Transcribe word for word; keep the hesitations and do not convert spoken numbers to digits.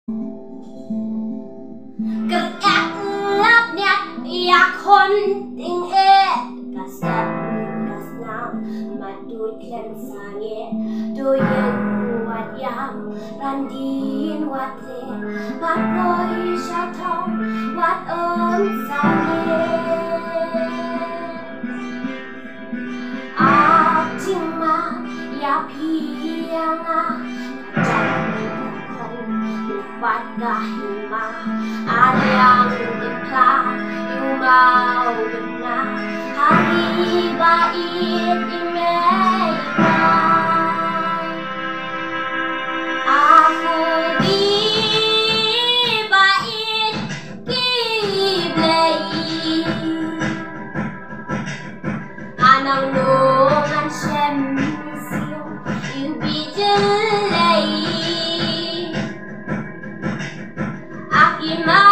Kerap niat yakon ting e kasat kasnam madut lem sange doyen wat yam randin wat le wat boy shatong wat om sange atima ya pianga Wat kahima alyang dikla yumau dena hari bait imei aku di bait kiblei anang nongan shem siu yubi jelei Akima